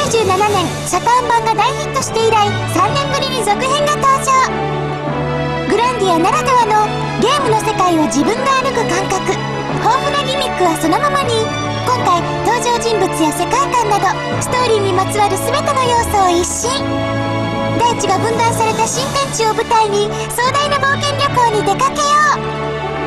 97年サターン版が大ヒットして以来3年ぶりに続編が登場。グランディアならではのゲームの世界を自分が歩く感覚、豊富なギミックはそのままに、今回登場人物や世界観などストーリーにまつわる全ての要素を一新。大地が分断された新天地を舞台に壮大な冒険旅行に出かけよう。